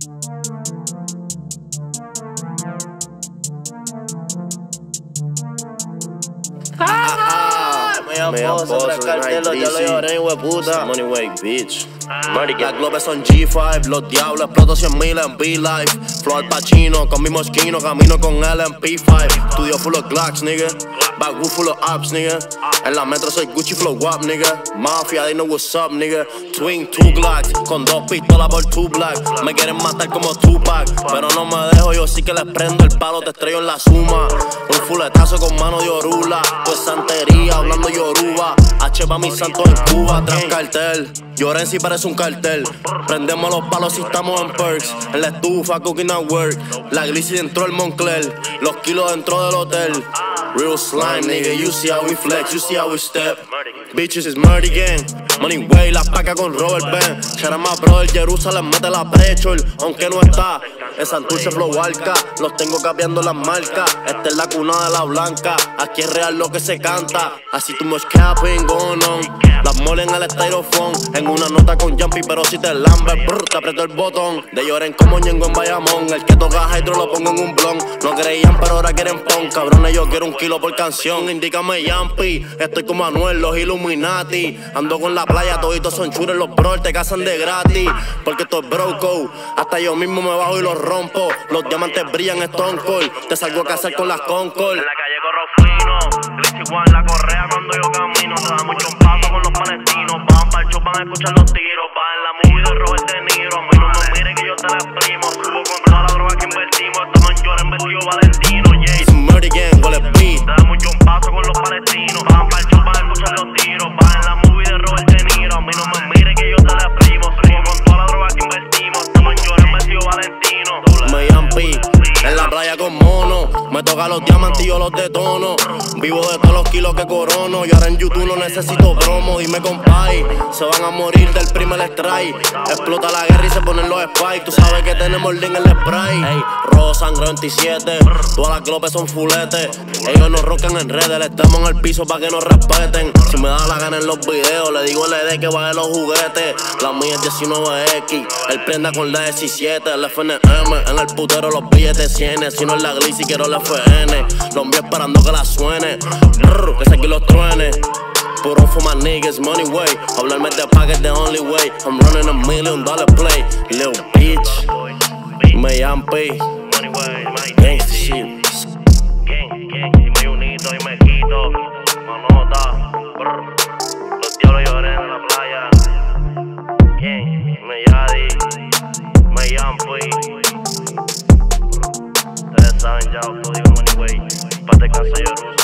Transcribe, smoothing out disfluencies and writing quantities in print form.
Me aposo, el cartel, los diablos lloré, hueputa. Money way, bitch. Las globes son G5, los diablos exploto 100.000 en B-Life. Flow al Pacino, con mi mosquino, camino con él en P5. Studio full of Glocks, nigga. Backwood full of ops, nigga. En la metro soy Gucci flow wap, nigga. Mafia, they know what's up, nigga. Twin, 2 Glocks, con 2 pistolas por 2 black. Me quieren matar como Tupac, pero no me dejo, yo sí que les prendo el palo, te estrello en la suma. Un fuletazo con mano de orula, pues santería, hablando yoruba. H pa' mis santos en Cuba, tras cartel. Lloren si parece un cartel. Prendemos los palos si estamos en perks. En la estufa, cooking at work. La glissy dentro del Moncler. Los kilos dentro del hotel. Real slime, nigga, you see how we flex, you see how we step. Bitches is murder gang. Money way, la paca con Robert Ben. Shara más brother, Jerusalén mete la prechol. Aunque no está, en Santurce flow arca. Los tengo capeando las marcas. Esta es la cuna de la blanca. Aquí es real lo que se canta. Así too much capping going on. Las molen al styrofoam. En una nota con Yampi, pero si te lambes, te aprieto el botón. De lloren como Ñengo en Bayamón. El que toca hydro lo pongo en un blon. No creían, pero ahora quieren pon. Cabrones, yo quiero 1 kilo por canción. Indícame Yampi. Estoy como Anuel, los Illuminati. Ando con la playa, toditos son chures. Los bros te casan de gratis. Porque esto es broco. Hasta yo mismo me bajo y los rompo. Los diamantes brillan Stone Cold. Te salgo a cazar con las Concord. En la calle corro fino. Glitch igual la correa cuando yo camino. Se da mucho paso con los palestinos. Van pa'l show, van a escuchar los tiros. Va en la movie de Robert De Niro. A mí no me mire que yo te la exprimo. Subo con toda la droga que invertimos. Estamos en llora en vestido Valentino. Yeah. It's a murder gang, huele beat. Se da mucho paso con los palestinos. Van pa'l show, van a escuchar los tiros. Va en la movie de Robert De Niro. A mí no me mire que yo te la exprimo. Subo con toda la droga que invertimos. Estamos en llora en vestido Valentino. Yampi, en la playa con mono. Me toca los diamantes y yo los detono. Vivo de todos los kilos que corono. Y ahora en YouTube no necesito promo. Dime compay, se van a morir del primer strike. Explota la guerra y se ponen los spikes. Tú sabes que tenemos el link en el spray. Ey, rojo sangre 27. Todas las globes son fuletes. Ellos nos roncan en redes. Le estamos en el piso pa' que nos respeten. Si me da la gana en los videos, le digo al ED que baje los juguetes. La mía es 19X. Él prenda con la 17. El FNM. En el putero los billetes 100. Si no es la glissy quiero la FN. Los envío esperando que la suene. Que se aquí los truene. Put on for my niggas, money way. Hablarme de paga es the only way. I'm running $1 million play. Little bitch. Me Yampi. Gangsta shit. Gang, y me unito y me quito. Manota. Los diablos lloré en la playa. Gang, me Yadi. Me Yampi. Ustedes saben ya, os lo digo, money way. Pa' te cansa Jerusalén.